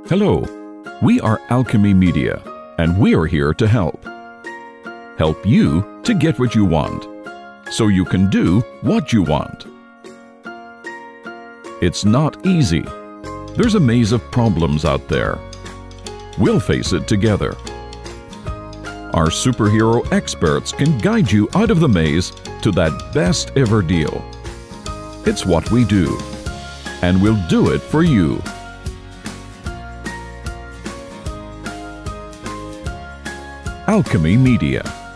Hello, we are Alchemy Media, and we are here to help. Help you to get what you want, so you can do what you want. It's not easy. There's a maze of problems out there. We'll face it together. Our superhero experts can guide you out of the maze to that best ever deal. It's what we do, and we'll do it for you. Alchemy Media.